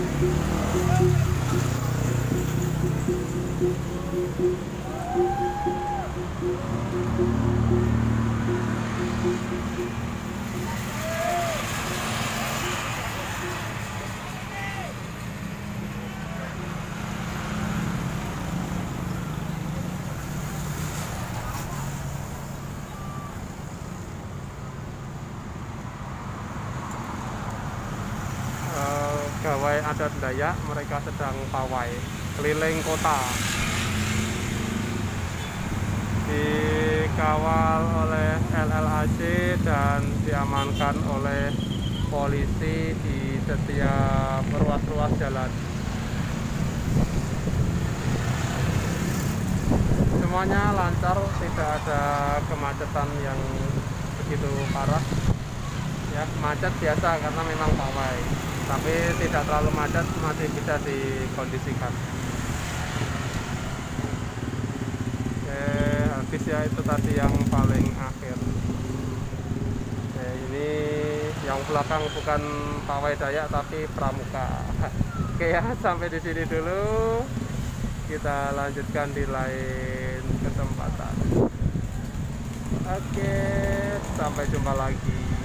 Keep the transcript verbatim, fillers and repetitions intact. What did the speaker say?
Gawai adat Dayak, mereka sedang pawai keliling kota, dikawal oleh L L A C dan diamankan oleh polisi di setiap ruas-ruas jalan. Semuanya lancar, tidak ada kemacetan yang begitu parah. Ya, macet biasa karena memang pawai, tapi tidak terlalu macet, masih bisa dikondisikan. Oke, habis ya, itu tadi yang paling akhir. Oke, ini yang belakang bukan pawai Dayak tapi pramuka. Oke ya, sampai di sini dulu. Kita lanjutkan di lain kesempatan. Oke, sampai jumpa lagi.